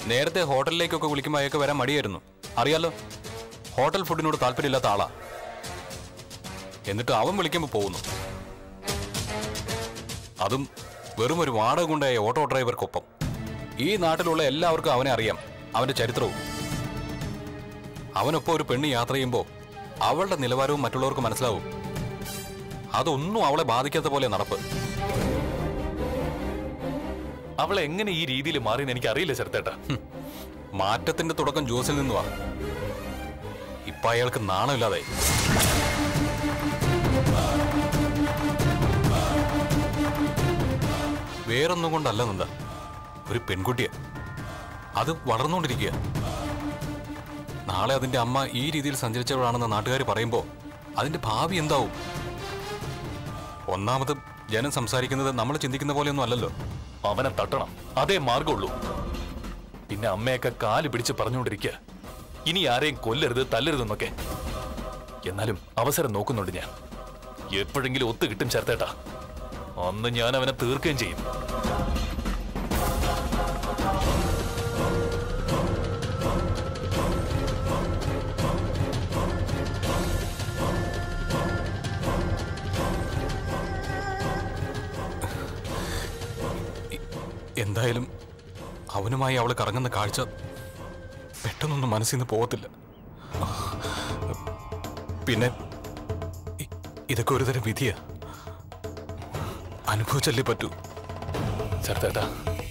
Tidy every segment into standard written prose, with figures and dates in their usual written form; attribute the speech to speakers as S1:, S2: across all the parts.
S1: നേരത്തെ ഹോട്ടലിലേക്കൊക്കെ വിളിക്കുമ്പോൾ അയാൾക്ക് വരാൻ മടിയായിരുന്നു. അറിയാലോ, ഹോട്ടൽ ഫുഡിനോട് താല്പര്യമില്ലാത്ത ആളാ. എന്നിട്ട് അവൻ വിളിക്കുമ്പോൾ പോകുന്നു. അതും വെറും ഒരു വാടക കൊണ്ടായ ഓട്ടോ ഡ്രൈവർക്കൊപ്പം. ഈ നാട്ടിലുള്ള എല്ലാവർക്കും അവനെ അറിയാം, അവന്റെ ചരിത്രവും. അവനൊപ്പം ഒരു പെണ്ണ് യാത്ര ചെയ്യുമ്പോൾ അവളുടെ നിലവാരവും മറ്റുള്ളവർക്ക് മനസ്സിലാവും. അതൊന്നും അവളെ ബാധിക്കാത്ത പോലെ നടപ്പ്.
S2: അവളെ എങ്ങനെ ഈ രീതിയിൽ മാറിയെന്ന് എനിക്ക് അറിയില്ല ചെറുത്തേട്ടാ.
S1: മാറ്റത്തിന്റെ തുടക്കം ജോസിൽ നിന്നുവാ. ഇപ്പൊ അയാൾക്ക് നാണമില്ലാതായി. വേറൊന്നും കൊണ്ടല്ല നന്ദ, ഒരു പെൺകുട്ടിയെ അത് വളർന്നുകൊണ്ടിരിക്കുക. നാളെ അതിന്റെ അമ്മ ഈ രീതിയിൽ സഞ്ചരിച്ചവളാണെന്ന് നാട്ടുകാർ പറയുമ്പോൾ അതിന്റെ ഭാവി എന്താവും? ഒന്നാമത് ജനം സംസാരിക്കുന്നത് നമ്മൾ ചിന്തിക്കുന്ന പോലെയൊന്നും അല്ലല്ലോ.
S2: അവനെ തട്ടണം, അതേ മാർഗമുള്ളൂ. പിന്നെ അമ്മയൊക്കെ കാല് പിടിച്ച് പറഞ്ഞുകൊണ്ടിരിക്കുക, ഇനി ആരെയും കൊല്ലരുത് തല്ലരുതെന്നൊക്കെ. എന്നാലും അവസരം നോക്കുന്നുണ്ട് ഞാൻ. എപ്പോഴെങ്കിലും ഒത്തു കിട്ടും ചേർത്തേട്ടാ. അന്ന് ഞാൻ അവനെ തീർക്കുകയും ചെയ്യും.
S1: എന്തായാലും അവനുമായി അവൾ കറങ്ങുന്ന കാഴ്ച പെട്ടെന്നൊന്നും മനസ്സിൽ നിന്ന് പോകത്തില്ല. പിന്നെ ഇതൊക്കെ ഒരുതരം വിധിയാ, അനുഭവിച്ചല്ലേ പറ്റൂ.
S2: ചേർത്തേട്ടാ,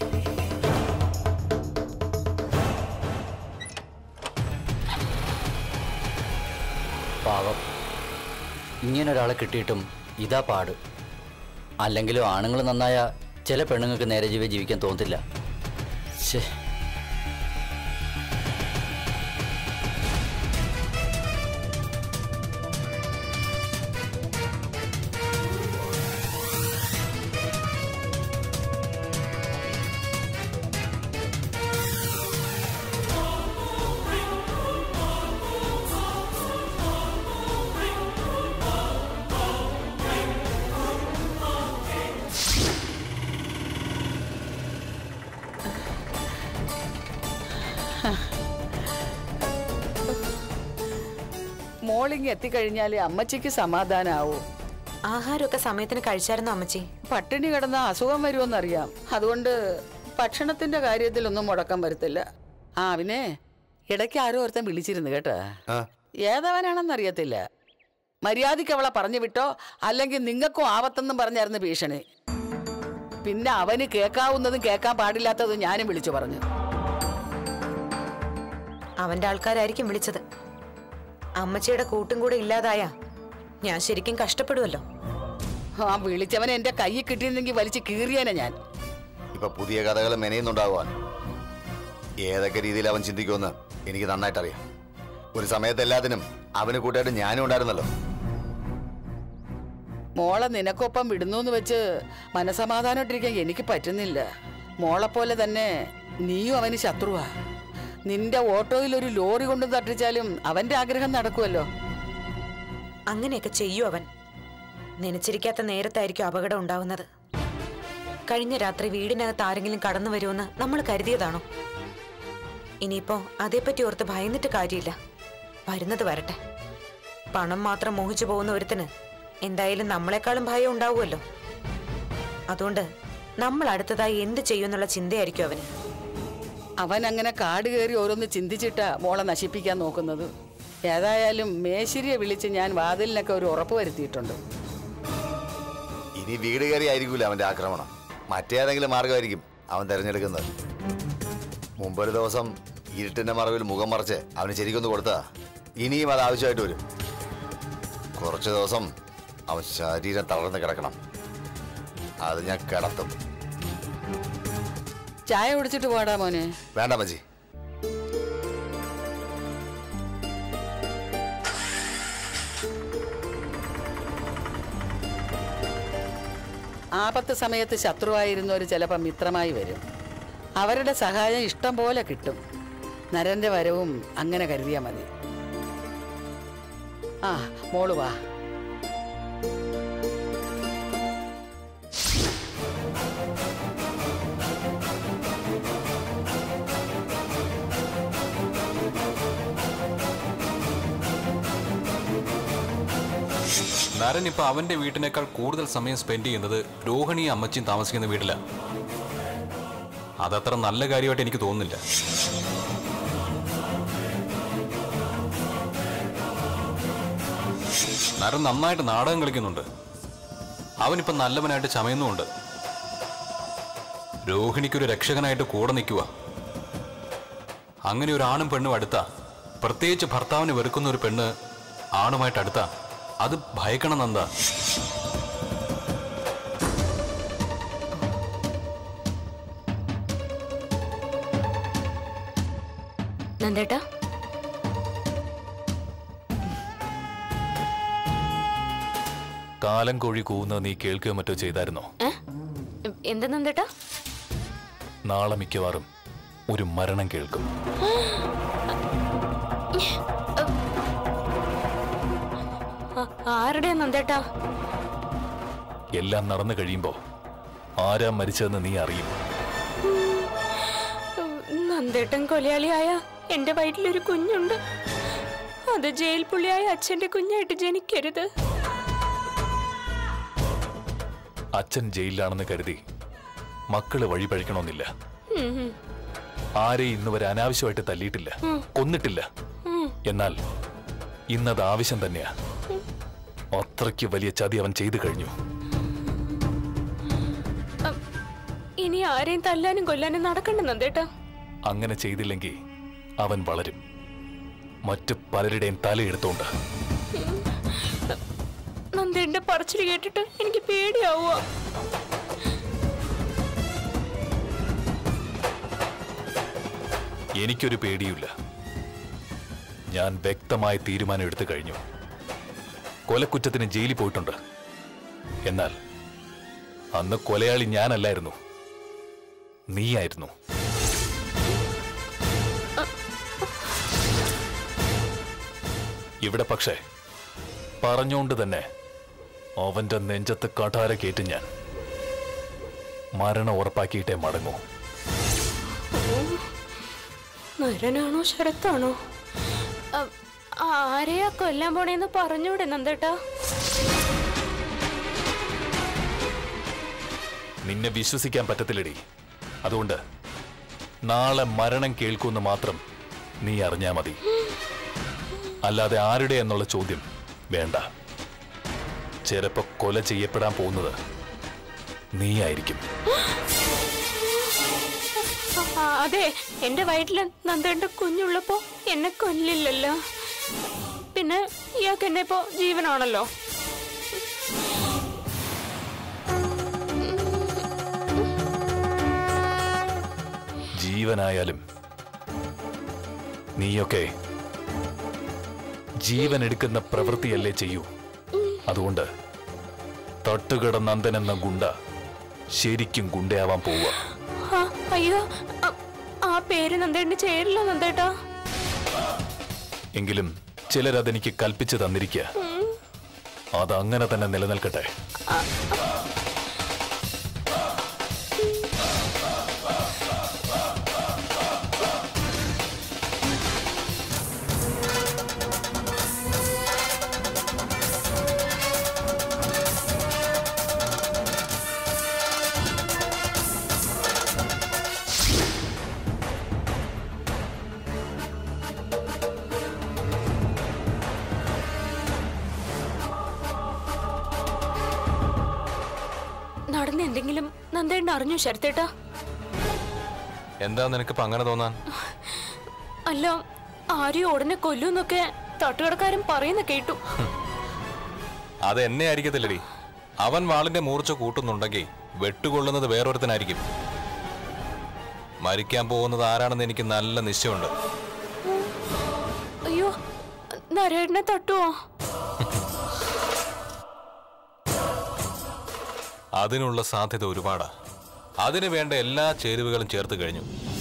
S3: പാവം, ഇങ്ങനൊരാളെ കിട്ടിയിട്ടും ഇതാ പാട്. അല്ലെങ്കിലും ആണുങ്ങൾ നന്നായ ചില പെണ്ണുങ്ങൾക്ക് നേരെ ജീവിക്കാൻ തോന്നത്തില്ല. ശേ,
S4: മോളിങ് എത്തിക്കഴിഞ്ഞാല് അമ്മച്ചിക്ക് സമാധാനാവൂ.
S5: ആഹാരമൊക്കെ സമയത്തിന് കഴിച്ചായിരുന്നു അമ്മച്ചി?
S4: പട്ടിണി കിടന്ന അസുഖം വരുമെന്നറിയാം. അതുകൊണ്ട് ഭക്ഷണത്തിന്റെ കാര്യത്തിലൊന്നും മുടക്കം വരുത്തില്ല. പിന്നെ ഇടയ്ക്ക് ആരോ ഒരുത്തൻ വിളിച്ചിരുന്നു കേട്ടാ. ഏതവനാണെന്നറിയത്തില്ല. മര്യാദയ്ക്ക് അവളെ പറഞ്ഞു വിട്ടോ, അല്ലെങ്കിൽ നിങ്ങൾക്കും ആവത്തെന്നും പറഞ്ഞായിരുന്നു ഭീഷണി. പിന്നെ അവന് കേൾക്കാവുന്നതും കേൾക്കാൻ പാടില്ലാത്തതും ഞാനും വിളിച്ചു പറഞ്ഞു.
S5: അവന്റെ ആൾക്കാരായിരിക്കും വിളിച്ചത്. അമ്മച്ചിയുടെ കൂട്ടും കൂടെ ഇല്ലാതായ ഞാൻ ശരിക്കും കഷ്ടപ്പെടുമല്ലോ.
S4: വിളിച്ചവനെ എന്റെ കയ്യിൽ കിട്ടിയിരുന്നെങ്കിൽ വലിച്ചു കീറിയേനെ ഞാൻ.
S6: ഇപ്പൊ പുതിയ കഥകൾ മെനയുന്നുണ്ടാകുവാൻ ഏതൊക്കെ രീതിയിൽ അവൻ ചിന്തിക്കുമെന്ന് എനിക്ക് നന്നായിട്ടറിയാം. ഒരു സമയത്ത് എല്ലാത്തിനും അവന് കൂട്ടായിട്ട് ഞാനും ഉണ്ടായിരുന്നല്ലോ.
S4: മോളെ നിനക്കൊപ്പം വിടുന്നു വെച്ച് മനസമാധാനമായിട്ടിരിക്കാൻ എനിക്ക് പറ്റുന്നില്ല. മോളെപ്പോലെ തന്നെ നീയും അവന് ശത്രുവാ. നിന്റെ ഓട്ടോയിൽ ഒരു ലോറി കൊണ്ട് തട്ടിച്ചാലും അവന്റെ ആഗ്രഹം നടക്കുമല്ലോ.
S5: അങ്ങനെയൊക്കെ ചെയ്യൂ അവൻ. നനച്ചിരിക്കാത്ത നേരത്തായിരിക്കും അപകടം ഉണ്ടാവുന്നത്. കഴിഞ്ഞ രാത്രി വീടിനകത്ത് ആരെങ്കിലും കടന്നു വരുമെന്ന് നമ്മൾ കരുതിയതാണോ? ഇനിയിപ്പോ അതേപ്പറ്റി ഓർത്ത് ഭയന്നിട്ട് കാര്യമില്ല. വരുന്നത് വരട്ടെ. പണം മാത്രം മോഹിച്ചു പോകുന്ന ഒരുത്തിന് എന്തായാലും നമ്മളെക്കാളും ഭയം ഉണ്ടാവുമല്ലോ. അതുകൊണ്ട് നമ്മൾ അടുത്തതായി എന്ത് ചെയ്യുമെന്നുള്ള ചിന്തയായിരിക്കും അവന്.
S4: അവൻ അങ്ങനെ കാട് കയറി ഓരോന്ന് ചിന്തിച്ചിട്ടാ മോളെ നശിപ്പിക്കാൻ നോക്കുന്നത്. ഏതായാലും മേശിരിയെ വിളിച്ച് ഞാൻ വാതിലിനൊക്കെ ഒരു ഉറപ്പ് വരുത്തിയിട്ടുണ്ട്.
S6: ഇനി വീട് കയറി ആയിരിക്കൂല അവന്റെ ആക്രമണം. മറ്റേതെങ്കിലും മാർഗമായിരിക്കും അവൻ തെരഞ്ഞെടുക്കുന്നത്. മുമ്പൊരു ദിവസം ഇരുട്ടിന്റെ മറവിൽ മുഖം മറച്ച് അവന് ശരിക്കൊന്ന് കൊടുത്താ ഇനിയും അത് ആവശ്യമായിട്ട് വരും. കുറച്ച് ദിവസം അവൻ ശരീരം തളർന്ന് കിടക്കണം. അത് ഞാൻ കിടത്തും.
S4: ചായ കുടിച്ചിട്ട് പോടാ മോനെ.
S6: വേണ്ട മജി.
S4: ആപത്ത് സമയത്ത് ശത്രുവായിരുന്നവർ ചിലപ്പോൾ മിത്രമായി വരും. അവരുടെ സഹായം ഇഷ്ടം പോലെ കിട്ടും. നരന്റെ വരവും അങ്ങനെ കരുതിയാൽ മതി. മോള് വാ.
S1: നരൻ ഇപ്പൊ അവന്റെ വീട്ടിനേക്കാൾ കൂടുതൽ സമയം സ്പെൻഡ് ചെയ്യുന്നത് രോഹിണിയും അമ്മച്ചിയും താമസിക്കുന്ന വീട്ടില. അതത്ര നല്ല കാര്യമായിട്ട് എനിക്ക് തോന്നുന്നില്ല. നരൻ നന്നായിട്ട് നാടകം കളിക്കുന്നുണ്ട്. അവനിപ്പോ നല്ലവനായിട്ട് ചമയുന്നുമുണ്ട്. രോഹിണിക്കൊരു രക്ഷകനായിട്ട് കൂടെ നിൽക്കുക. അങ്ങനെ ഒരു ആണും പെണ്ണും അടുത്ത, പ്രത്യേകിച്ച് ഭർത്താവിന് വെറുക്കുന്ന ഒരു പെണ്ണ് ആണുമായിട്ട് അടുത്ത, അത് ഭയക്കണം നന്ദ.
S7: നന്ദേട്ടാ,
S2: കാലം കോഴി കൂവുന്നത് നീ കേൾക്കുകയോ മറ്റോ ചെയ്തായിരുന്നോ?
S7: എന്താ നന്ദേട്ടാ?
S2: നാളെ മിക്കവാറും ഒരു മരണം കേൾക്കും.
S7: ആരുടെയാ നന്ദേട്ടാ?
S2: എല്ലാം നടന്നു കഴിയുമ്പോ ആരാ മരിച്ചതെന്ന് നീ അറിയും.
S7: നന്ദേട്ടൻ കൊലയാളിയായ എന്റെ വയറ്റിലൊരു കുഞ്ഞുണ്ട്. അത് ജയിൽ പുള്ളിയായ അച്ഛന്റെ കുഞ്ഞായിട്ട് ജനിക്കരുത്.
S2: അച്ഛൻ ജയിലിലാണെന്ന് കരുതി മക്കള് വഴി പഴിക്കണമെന്നില്ല. ആരെയും ഇന്ന് വരെ അനാവശ്യമായിട്ട് തല്ലിയിട്ടില്ല, കൊന്നിട്ടില്ല. എന്നാൽ ഇന്നത് ആവശ്യം തന്നെയാ. അത്രയ്ക്ക് വലിയ ചതി അവൻ ചെയ്തു കഴിഞ്ഞു.
S7: ഇനി ആരെയും തല്ലാനും കൊല്ലാനും നടക്കണ്ട നന്ദേട്ടാ.
S2: അങ്ങനെ ചെയ്തില്ലെങ്കിൽ അവൻ വളരും, മറ്റു പലരുടെയും തലയെടുത്തോണ്ട്.
S7: നന്ദേന്റെ പറച്ചിൽ കേട്ടിട്ട് എനിക്ക് പേടിയാവുക.
S2: എനിക്കൊരു പേടിയില്ല. ഞാൻ വ്യക്തമായ തീരുമാനം എടുത്തു കഴിഞ്ഞു. കൊലക്കുറ്റത്തിന് ജയിലിൽ പോയിട്ടുണ്ട്. എന്നാൽ അന്ന് കൊലയാളി ഞാനല്ലായിരുന്നു, നീയായിരുന്നു. ഇവിടെ പക്ഷേ പറഞ്ഞോണ്ട് തന്നെ അവന്റെ നെഞ്ചത്ത് കഠാര കേട്ട് ഞാൻ മരണം ഉറപ്പാക്കിയിട്ടേ മടങ്ങൂ.
S7: നരനാണോ ശരത്താണോ? ആരെയാ കൊല്ലാൻ പോണേന്ന് പറഞ്ഞൂടെ നന്ദേട്ടാ?
S2: നിന്നെ വിശ്വസിക്കാൻ പറ്റത്തില്ലടി. അതുകൊണ്ട് നാളെ മരണം കേൾക്കുമെന്ന് മാത്രം നീ അറിഞ്ഞാ മതി. അല്ലാതെ ആരുടെ എന്നുള്ള ചോദ്യം വേണ്ട. ചിലപ്പോ കൊല ചെയ്യപ്പെടാൻ പോകുന്നത് നീയായിരിക്കും.
S7: അതെ, എന്റെ വയറ്റില് നന്ദേണ്ട കുഞ്ഞുള്ളപ്പോ എന്നെ കൊല്ലില്ലല്ലോ. പിന്നെ ഇയാൾക്ക് എന്നെ ഇപ്പോ ജീവനാണല്ലോ.
S2: ജീവനായാലും നീയൊക്കെ ജീവൻ എടുക്കുന്ന പ്രവൃത്തിയല്ലേ ചെയ്യൂ. അതുകൊണ്ട് തട്ടുകട നന്ദൻ എന്ന ഗുണ്ട ശരിക്കും ഗുണ്ടയാവാൻ പോവുക.
S7: അയ്യോ, ആ പേര് നന്ദേണ്ട ചേരില്ല നന്ദേട്ടാ.
S2: എങ്കിലും ചിലരതെനിക്ക് കൽപ്പിച്ചു തന്നിരിക്കുക. അതങ്ങനെ തന്നെ നിലനിൽക്കട്ടെ.
S7: നടന്ന് എന്തെങ്കിലും നന്ദേണ്ട അറിഞ്ഞു ശരത്തേട്ടാ?
S1: എന്താ നിനക്കിപ്പോ അങ്ങനെ തോന്നാൻ?
S7: അല്ല, ആരെയും ഉടനെ കൊല്ലൂന്നൊക്കെ തട്ടുകടക്കാരൻ പറയുന്ന കേട്ടു.
S1: അത് എന്നെ ആയിരിക്കത്തില്ലടി. അവൻ വാളിന്റെ മൂർച്ച കൂട്ടുന്നുണ്ടെങ്കിൽ വെട്ടുകൊള്ളുന്നത് വേറൊരുത്തനായിരിക്കും. മരിക്കാൻ പോകുന്നത് ആരാണെന്ന് എനിക്ക് നല്ല നിശ്ചയമുണ്ട്.
S7: അയ്യോ, നരേട്ടനെ തട്ടുവോ?
S1: അതിനുള്ള സാധ്യത ഒരുപാടാ. അതിനു വേണ്ട എല്ലാ ചേരുവകളും ചേർത്ത് കഴിഞ്ഞു.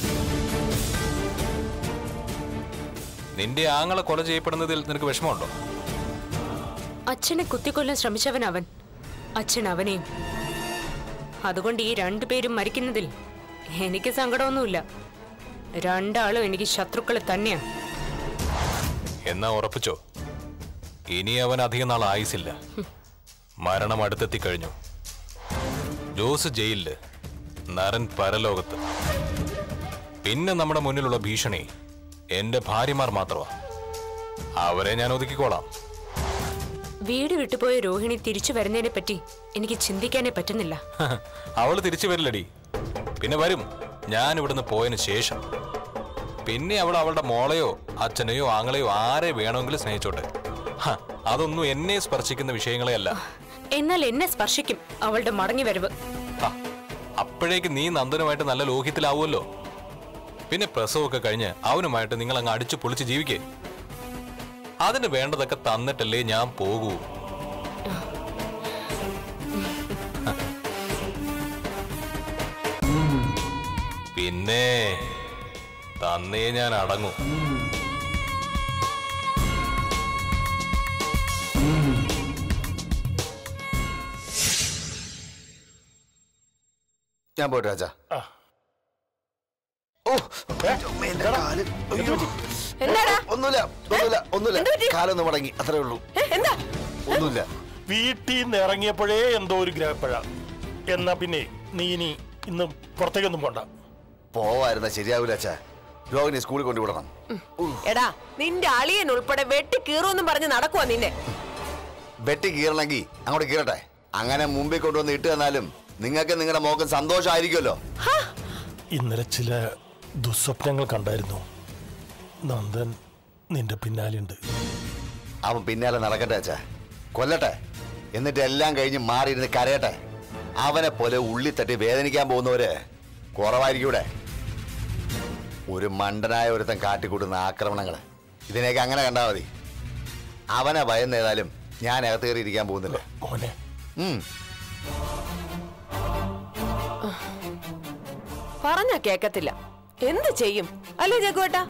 S1: നിന്റെ ആങ്ങളെ കൊല ചെയ്യപ്പെടുന്നതിൽ നിനക്ക് വിഷമമുണ്ടോ?
S7: അച്ഛനെ കുത്തിക്കൊല്ലാൻ ശ്രമിച്ചവൻ അവൻ, അച്ഛൻ അവനെയും. അതുകൊണ്ട് ഈ രണ്ടുപേരും മരിക്കുന്നതിൽ എനിക്ക് സങ്കടമൊന്നുമില്ല. രണ്ടാളും എനിക്ക് ശത്രുക്കളെ തന്നെയാണ്.
S1: എന്നാ ഉറപ്പിച്ചോ, ഇനി അവൻ അധികം നാൾ ആയുസില്ല. മരണം അടുത്തെത്തിക്കഴിഞ്ഞു. ജോസ് ജയിലില്, നരൻ പരലോകത്ത്. പിന്നെ നമ്മുടെ മുന്നിലുള്ള ഭീഷണി എന്റെ ഭാര്യമാർ മാത്രമാ. അവരെ ഞാൻ ഒതുക്കിക്കോളാം.
S7: വീട് വിട്ടുപോയ രോഹിണി തിരിച്ചു വരുന്നതിനെ പറ്റി എനിക്ക് ചിന്തിക്കാനേ പറ്റുന്നില്ല.
S1: അവള് തിരിച്ചു വരില്ലടി. പിന്നെ വരും ഞാൻ ഇവിടുന്ന് പോയതിനു ശേഷം. പിന്നെ അവൾ അവളുടെ മോളെയോ അച്ഛനെയോ ആങ്ങളെയോ ആരെ വേണമെങ്കിലും സ്നേഹിച്ചോട്ടെ. അതൊന്നും എന്നെ സ്പർശിക്കുന്ന വിഷയങ്ങളെ അല്ല.
S7: എന്നാൽ എന്നെ സ്പർശിക്കും അവളുടെ മടങ്ങി വരവ്.
S1: അപ്പോഴേക്ക് നീ നന്ദനുമായിട്ട് നല്ല ലോഹിത്തിലാവുമല്ലോ. പിന്നെ പ്രസവമൊക്കെ കഴിഞ്ഞ് അവനുമായിട്ട് നിങ്ങൾ അങ്ങ് അടിച്ചു പൊളിച്ച് ജീവിക്കേ. അതിന് വേണ്ടതൊക്കെ തന്നിട്ടല്ലേ ഞാൻ പോകൂ. പിന്നെ തന്നേ ഞാൻ അടങ്ങും.
S6: ഞാൻ പോയിട്ട് രാജാ. ഒന്നുമില്ല, കാലൊന്ന് മടങ്ങി, അത്രേ ഉള്ളൂ. ഒന്നുമില്ല.
S8: വീട്ടിൽ നിന്ന് ഇറങ്ങിയപ്പോഴേ എന്തോ ഒരു ഗ്രഹപ്പഴ. എന്നാ പിന്നെ നീ ഇന്ന് പുറത്തേക്കൊന്നും പോണ്ട.
S6: പോവായിരുന്ന ശരിയാവൂല അച്ഛാ. രോഹിണി സ്കൂളിൽ കൊണ്ടുവിടണം.
S9: എടാ, നിന്റെ അളിയൻ ഉൾപ്പെടെ വെട്ടി കീറൂന്നും പറഞ്ഞ് നടക്കുവാ നിന്നെ.
S6: വെട്ടി കീറണമെങ്കിൽ അങ്ങോട്ട് കീറട്ടെ. അങ്ങനെ മുമ്പിൽ കൊണ്ടുവന്ന് ഇട്ട് തന്നാലും നിങ്ങൾക്ക് നിങ്ങളുടെ മോക്കും സന്തോഷമായിരിക്കുമല്ലോ.
S8: ഇന്നലെ ചില ദുസ്വപ്നങ്ങൾ കണ്ടായിരുന്നു. നന്ദൻ നിന്റെ പിന്നാലെയുണ്ട്.
S6: അവൻ പിന്നാലെ നടക്കട്ടെ അച്ഛാ, കൊല്ലട്ടെ. എന്നിട്ട് എല്ലാം കഴിഞ്ഞ് മാറിയിരുന്ന് കരയട്ടെ. അവനെ പോലെ ഉള്ളിത്തട്ടി വേദനിക്കാൻ പോകുന്നവര് കുറവായിരിക്കൂടെ. ഒരു മണ്ടനായ ഒരുത്തൻ കാട്ടിക്കൂട്ടുന്ന ആക്രമണങ്ങൾ, ഇതിനെയൊക്കെ അങ്ങനെ കണ്ടാൽ മതി. അവനെ ഭയന്നേതായാലും ഞാൻ അകത്ത് കയറി ഇരിക്കാൻ പോകുന്നില്ല
S8: മോനെ.
S9: പറഞ്ഞ കേക്കത്തില്ല, എന്ത് ചെയ്യും അല്ലേ ജഗ്ഗുവേട്ടാ?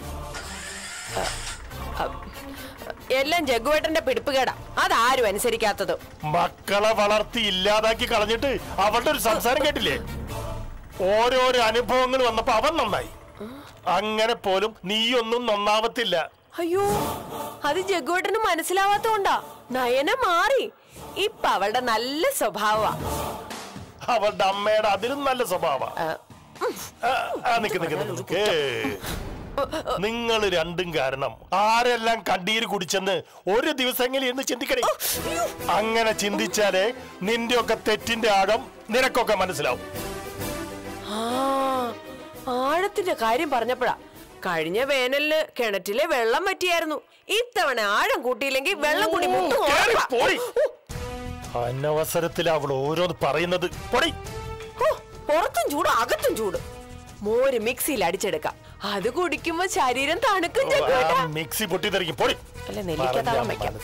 S9: എല്ലാം ജഗ്ഗുവേട്ടന്റെ പിടിപ്പുകേടാ, അതാരും അനുസരിക്കാത്തത്.
S8: മക്കളെ വളർത്തി ഇല്ലാതാക്കി കളഞ്ഞിട്ട് അവളുടെ ഒരു സംസാരം കേട്ടില്ലേ? ഓരോരോ അനുഭവങ്ങൾ വന്നപ്പോ അവൻ നന്നായി. അങ്ങനെ പോലും നീയൊന്നും നന്നാവത്തില്ല.
S9: അയ്യോ, അത് ജഗ്ഗുവേട്ടന് മനസ്സിലാവാത്തോണ്ടാ. നയന മാറി, ഇപ്പൊ അവളുടെ നല്ല സ്വഭാവ.
S8: അവളുടെ അമ്മയുടെ അതിലും നല്ല സ്വഭാവ. നിങ്ങൾ രണ്ടും കാരണം ആരെല്ലാം കണ്ണീര് കുടിച്ചെന്ന് ഒരു ദിവസമെങ്കിലും എന്ന് ചിന്തിക്കണേ. അങ്ങനെ ചിന്തിച്ചാലേ നിന്റെ ഒക്കെ തെറ്റിന്റെ ആഴം നിനക്കൊക്കെ മനസ്സിലാവും.
S9: ആഴത്തിന്റെ കാര്യം പറഞ്ഞപ്പോഴാ കഴിഞ്ഞ വേനലിന് കിണറ്റിലെ വെള്ളം പറ്റിയായിരുന്നു. ഇത്തവണ ആഴം കൂട്ടിയില്ലെങ്കിൽ വെള്ളം കൂടി
S8: അനവസരത്തിൽ അവൾ ഓരോന്ന് പറയുന്നത്.
S9: പുറത്തും ചൂട് അകത്തും ചൂട്. മോര് മിക്സിയിൽ അടിച്ചെടുക്കാം, അത് കുടിക്കുമ്പോ ശരീരം തണുക്കും.
S8: മിക്സി പൊട്ടിത്തെറിക്കും. പൊടി
S9: അല്ല, നെല്ലിക്കത്താളം വെക്കാം.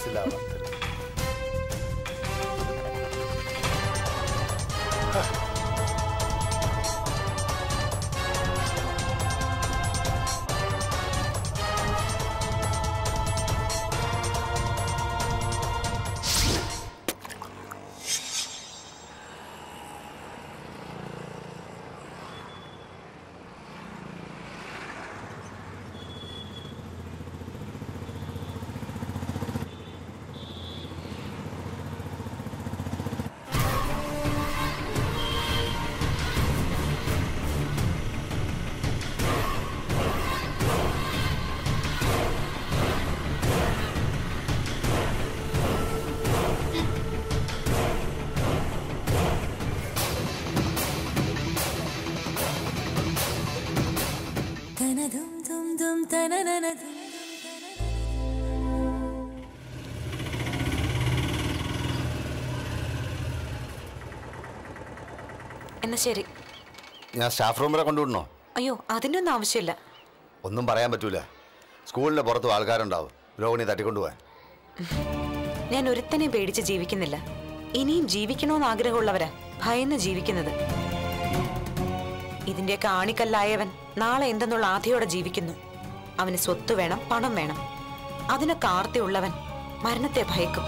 S5: എന്നാ ശരി.
S6: ഞാൻ സ്റ്റാഫ് റൂം വരെ കൊണ്ടുവിടണോ?
S5: അയ്യോ, അതിൻ്റെ ഒന്നും ആവശ്യമില്ല.
S6: ഒന്നും പറയാൻ പറ്റൂല. സ്കൂളിന്റെ പുറത്തും ആൾക്കാരുണ്ടാവും രോഹിണി തട്ടിക്കൊണ്ടുപോവാൻ.
S5: ഞാൻ ഒരുത്തനെയും പേടിച്ച് ജീവിക്കുന്നില്ല. ഇനിയും ജീവിക്കണമെന്ന് ആഗ്രഹമുള്ളവരാ ഭയന്ന് ജീവിക്കുന്നത്. ഇതിന്റെയൊക്കെ ആണിക്കല്ലായവൻ നാളെ എന്തെന്നുള്ള ആധിയോടെ ജീവിക്കുന്നു. അവന് സ്വത്ത് വേണം, പണം വേണം. അതിനൊക്കെ ആർത്തിയുള്ളവൻ മരണത്തെ ഭയക്കും.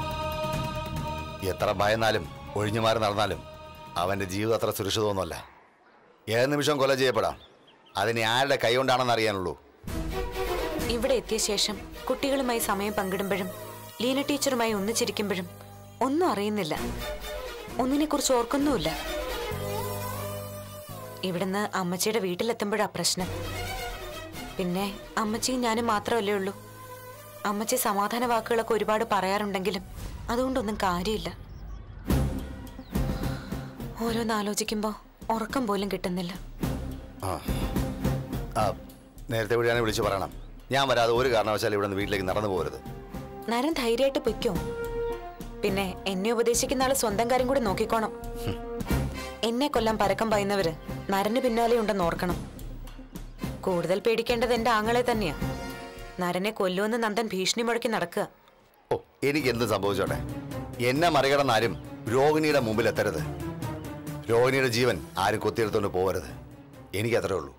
S6: എത്ര ഭയന്നാലും ഒഴിഞ്ഞുമാറി നടന്നാലും അവന്റെ ജീവിതം അത്ര സുരക്ഷിതമൊന്നുമല്ല. ഏത് നിമിഷം കൊല ചെയ്യപ്പെടാം. അതിന് ആരുടെ കൈ കൊണ്ടാണെന്ന് അറിയാനുള്ളൂ.
S5: ഇവിടെ എത്തിയ ശേഷം കുട്ടികളുമായി സമയം പങ്കിടുമ്പോഴും ലീന ടീച്ചറുമായി ഒന്നിച്ചിരിക്കുമ്പോഴും ഒന്നും അറിയുന്നില്ല, ഒന്നിനെക്കുറിച്ച് ഓർക്കുന്നുമില്ല. ഇവിടുന്ന് അമ്മച്ചിയുടെ വീട്ടിലെത്തുമ്പോഴാ പ്രശ്നം. പിന്നെ അമ്മച്ചിയും ഞാനും മാത്രമല്ലേ ഉള്ളൂ. അമ്മച്ചി സമാധാന വാക്കുകളൊക്കെ ഒരുപാട് പറയാറുണ്ടെങ്കിലും അതുകൊണ്ടൊന്നും കാര്യമില്ല. ഓരോന്നാലോചിക്കുമ്പോൾ ഉറക്കം പോലും കിട്ടുന്നില്ല.
S6: നേരത്തെ എവിടെയാണ് വിളിച്ചു പറയണം. ഞാൻ വരാതെ ഒരു കാരണവശാലും ഇവിടെ നിന്ന് വീട്ടിലേക്ക് നടന്നു പോകരുത്.
S5: നരൻ ധൈര്യമായിട്ട് പൊയ്ക്കോ. പിന്നെ എന്നെ ഉപദേശിക്കുന്ന ആള് സ്വന്തം കാര്യം കൂടി നോക്കിക്കോണം. എന്നെ കൊല്ലാൻ പരക്കം പായുന്നവര് നരന് പിന്നാലെ ഉണ്ടെന്ന് ഓർക്കണം. കൂടുതൽ പേടിക്കേണ്ടത് എന്റെ ആങ്ങളെ തന്നെയാ. നരനെ കൊല്ലുമെന്ന് നന്ദൻ ഭീഷണി മുഴക്കി നടക്കുക.
S6: ഓ, എനിക്ക് എന്ത് സംഭവിച്ചോട്ടെ, എന്നെ മറികടന്നാരും രോഹിണിയുടെ മുമ്പിൽ എത്തരുത്. രോഹിണിയുടെ ജീവൻ ആരും കൊത്തിയെടുത്തോണ്ട് പോകരുത്. എനിക്ക് അത്രേ ഉള്ളൂ.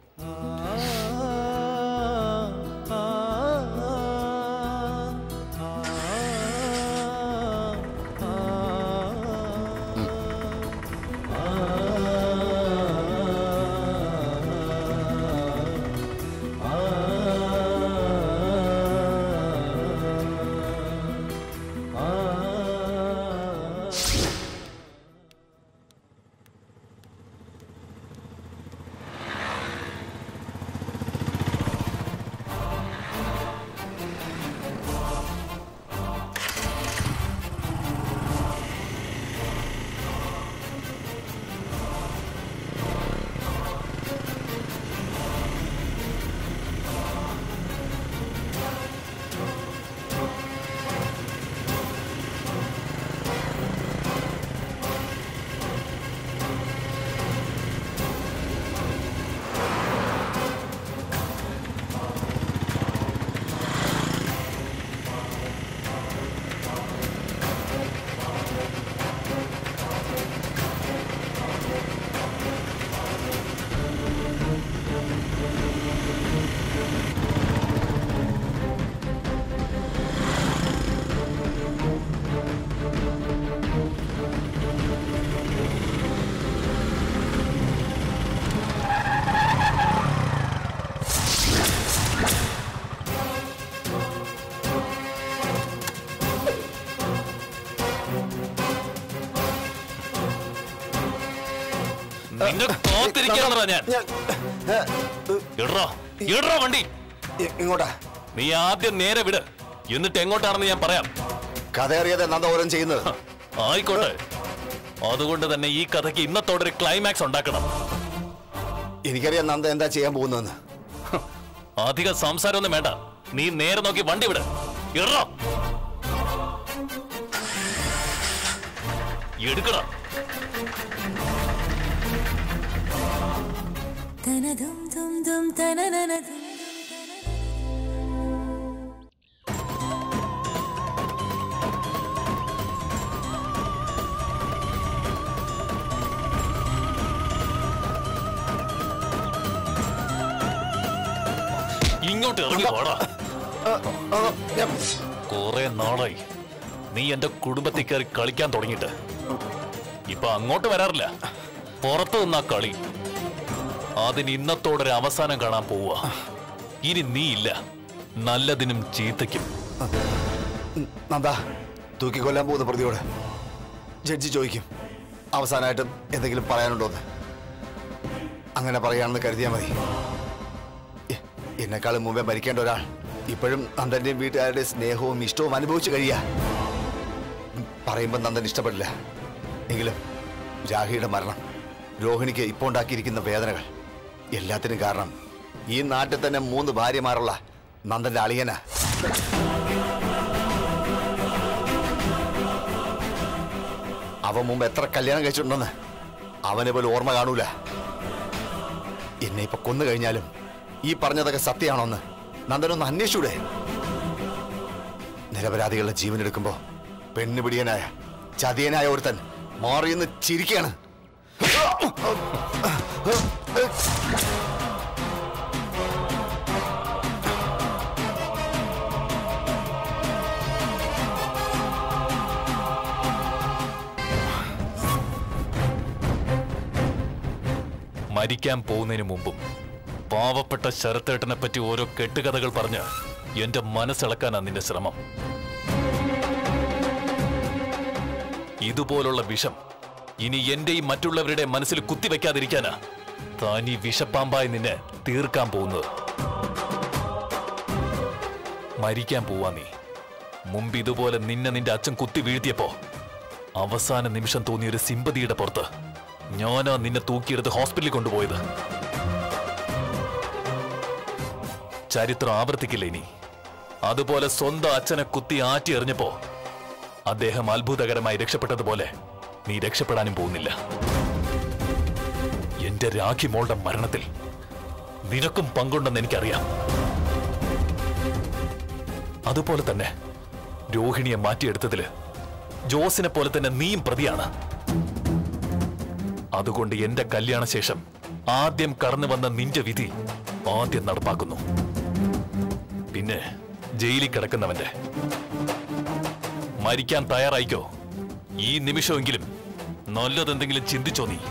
S2: വണ്ടി
S6: ഇങ്ങോട്ടാ.
S2: നീ ആദ്യം നേരെ വിട്, എന്നിട്ട് എങ്ങോട്ടാണെന്ന് ഞാൻ പറയാം.
S6: കഥ അറിയാതെ നന്ദ ഓരോ ചെയ്യുന്നത്.
S2: ആയിക്കോട്ടെ. അതുകൊണ്ട് തന്നെ ഈ കഥയ്ക്ക് ഇന്നത്തോടൊരു ക്ലൈമാക്സ് ഉണ്ടാക്കണം.
S6: എനിക്കറിയാം നന്ദ എന്താ ചെയ്യാൻ പോകുന്നതെന്ന്.
S2: അധികം സംസാരമൊന്നും വേണ്ട. നീ നേരെ നോക്കി വണ്ടി വിട്. എടുക്കണം. ഇങ്ങോട്ട് ഇറങ്ങി പോടാ. കുറെ നാളായി നീ എന്റെ കുടുംബത്തിൽ കയറി കളിക്കാൻ തുടങ്ങിയിട്ട്. ഇപ്പൊ അങ്ങോട്ട് വരാറില്ല, പുറത്തു നിന്നാ കളി. അതിന് ഇന്നത്തോടൊരു അവസാനം കാണാൻ പോവുക. ഇനി നീ ഇല്ല, നല്ലതിനും ചീത്തയ്ക്കും.
S6: നന്ദാ, തൂക്കിക്കൊല്ലാൻ പോകുന്ന പ്രതിയോട് ജഡ്ജി ചോദിക്കും അവസാനമായിട്ടും എന്തെങ്കിലും പറയാനുണ്ടോന്ന്. അങ്ങനെ പറയാണെന്ന് കരുതിയാൽ മതി. എന്നെക്കാളും മുമ്പേ മരിക്കേണ്ട ഒരാൾ ഇപ്പോഴും നന്ദന്റെയും വീട്ടുകാരുടെ സ്നേഹവും ഇഷ്ടവും അനുഭവിച്ചു കഴിയാ. പറയുമ്പോൾ നന്ദൻ ഇഷ്ടപ്പെടില്ല. എങ്കിലും രാഹിയുടെ മരണം, രോഹിണിക്ക് ഇപ്പോൾ ഉണ്ടാക്കിയിരിക്കുന്ന വേദനകൾ, എല്ലാത്തിനും കാരണം ഈ നാട്ടിൽ തന്നെ 3 ഭാര്യമാരുള്ള നന്ദന്റെ അളിയനാ. അവൻ മുമ്പ് എത്ര കല്യാണം കഴിച്ചിട്ടുണ്ടെന്ന് അവനെ പോലും ഓർമ്മ കാണൂല. എന്നെ ഇപ്പൊ കൊന്നു കഴിഞ്ഞാലും ഈ പറഞ്ഞതൊക്കെ സത്യമാണോന്ന് നന്ദനൊന്ന് അന്വേഷിച്ചൂടെ? നിരപരാധികളുടെ ജീവൻ എടുക്കുമ്പോ പെണ്ണുപിടിയനായ ചതിയനായ ഒരുത്തൻ മാറിയെന്ന് ചിരിക്കാണ്.
S2: മരിക്കാൻ പോകുന്നതിന് മുമ്പും പാവപ്പെട്ട ശരത്തേട്ടനെ പറ്റി ഓരോ കെട്ടുകഥകൾ പറഞ്ഞ് എന്റെ മനസ്സിളക്കാനാ നിന്റെ ശ്രമം. ഇതുപോലുള്ള വിഷം ഇനി എന്റെയും മറ്റുള്ളവരുടെ മനസ്സിൽ കുത്തിവെക്കാതിരിക്കാനാ താൻ ഈ വിഷപ്പാമ്പായി നിന്നെ തീർക്കാൻ പോകുന്നത്. മരിക്കാൻ പോവാ നീ. മുമ്പ് ഇതുപോലെ നിന്റെ അച്ഛൻ കുത്തി വീഴ്ത്തിയപ്പോ അവസാന നിമിഷം തോന്നിയൊരു സിമ്പതിയുടെ പുറത്ത് ഞാനാ നിന്നെ തൂക്കിയെടുത്ത് ഹോസ്പിറ്റലിൽ കൊണ്ടുപോയത്. ചരിത്രം ആവർത്തിക്കില്ല ഇനി. അതുപോലെ സ്വന്തം അച്ഛനെ കുത്തി ആറ്റി എറിഞ്ഞപ്പോ അദ്ദേഹം അത്ഭുതകരമായി രക്ഷപ്പെട്ടതുപോലെ നീ രക്ഷപ്പെടാനും പോകുന്നില്ല. എന്റെ രാഖി മോളുടെ മരണത്തിൽ നിനക്കും പങ്കുണ്ടെന്ന് എനിക്കറിയാം. അതുപോലെ തന്നെ രോഹിണിയെ മാറ്റിയെടുത്തതില് ജോസിനെ പോലെ തന്നെ നീയും പ്രതിയാണ്. അതുകൊണ്ട് എന്റെ കല്യാണശേഷം ആദ്യം കടന്നു വന്ന നിന്റെ വിധി ആദ്യം നടപ്പാക്കുന്നു. പിന്നെ ജയിലിൽ കിടക്കുന്നവന്റെ. മരിക്കാൻ തയ്യാറായിക്കോ. ഈ നിമിഷമെങ്കിലും നല്ലതെന്തെങ്കിലും ചിന്തിച്ചോ നീ.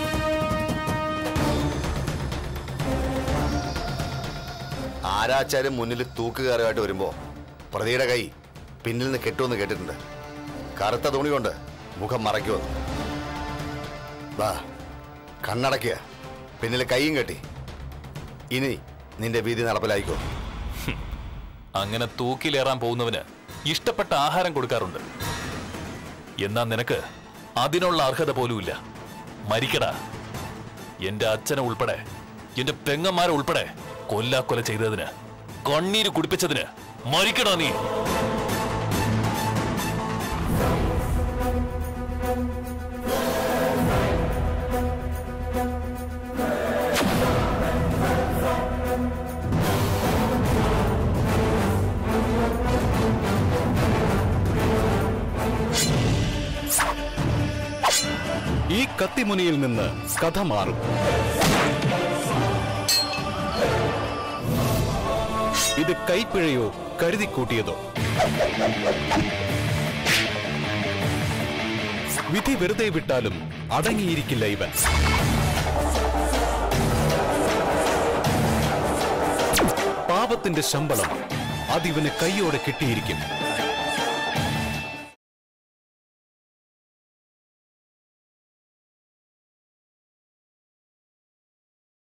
S6: ആരാച്ചാലും മുന്നിൽ തൂക്കുകാരുമായിട്ട് വരുമ്പോ പ്രതിയുടെ കൈ പിന്നിൽ നിന്ന് കെട്ടുമെന്ന് കേട്ടിട്ടുണ്ട്. കറുത്ത തുണി കൊണ്ട് മുഖം മറയ്ക്കുമെന്ന്. വാ, കണ്ണടക്കുക, പിന്നിൽ കൈയും കെട്ടി. ഇനി നിന്റെ വീതി നടപ്പിലായിക്കോ.
S2: അങ്ങനെ തൂക്കിലേറാൻ പോകുന്നവന് ഇഷ്ടപ്പെട്ട ആഹാരം കൊടുക്കാറുണ്ട്. എന്നാ നിനക്ക് അതിനുള്ള അർഹത പോലുമില്ല. മരിക്കടാ. എന്റെ അച്ഛനെ ഉൾപ്പെടെ എന്റെ പെങ്ങന്മാരെ ഉൾപ്പെടെ കൊല്ലാക്കൊല ചെയ്തതിന്, കണ്ണീര് കുടിപ്പിച്ചതിന് മരിക്കടാ നീ.
S10: ഈ കത്തിമുനിയിൽ നിന്ന് കഥ മാറും. ഇത് കൈപ്പിഴയോ കരുതിക്കൂട്ടിയതോ? വിധി വെറുതെ വിട്ടാലും അടങ്ങിയിരിക്കില്ല ഇവൻ. പാപത്തിന്റെ ശമ്പളം അതിവന് കൈയോടെ കിട്ടിയിരിക്കും.